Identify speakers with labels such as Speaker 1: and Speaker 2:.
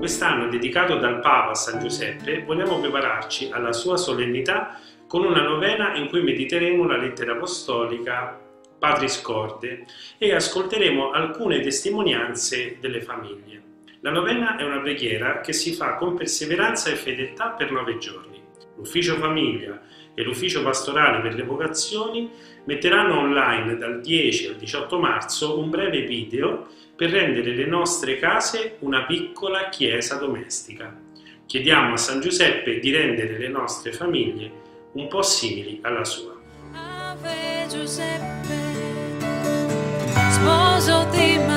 Speaker 1: Quest'anno, dedicato dal Papa a San Giuseppe, vogliamo prepararci alla sua solennità con una novena in cui mediteremo la lettera apostolica Patris Corde e ascolteremo alcune testimonianze delle famiglie. La novena è una preghiera che si fa con perseveranza e fedeltà per 9 giorni. L'ufficio famiglia e l'ufficio pastorale per le vocazioni metteranno online dal 10 al 18 marzo un breve video per rendere le nostre case una piccola chiesa domestica. Chiediamo a San Giuseppe di rendere le nostre famiglie un po' simili alla sua.
Speaker 2: Ave Giuseppe, sposo di Maria.